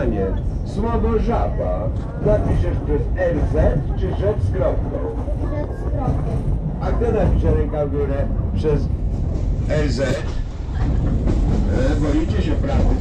pytanie. Słowo żaba napiszesz przez LZ czy rzecz z kropką? Rzecz z kropką. A kto napisze ręka w górę przez LZ? Boicie się, prawda?